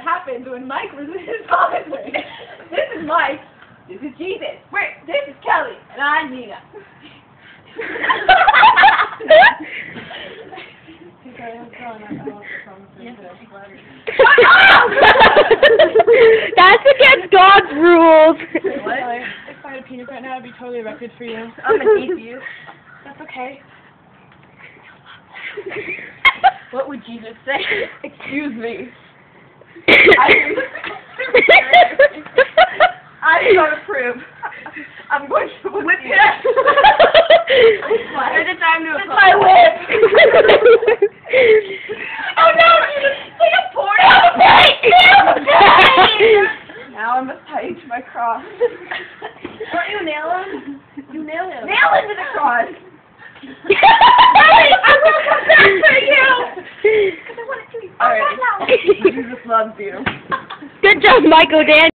happens when Mike resents his father. This is Mike. This is Jesus. Wait, this is Kelly. And I'm Nina. That's against God's rules. What? If I had a penis right now, I'd be totally erected for you. I'm an atheist. That's okay. What would Jesus say? Excuse me. I'm going to prove. I'm going to whip you. There's a time to It's my whip. Oh no! Take a porn. Now I must tie you to my cross. Don't you nail him? You nail him. Nail into the cross. I will come back for you. Because I want it to be. Alright. Jesus loves you. Good job, Michael Dan.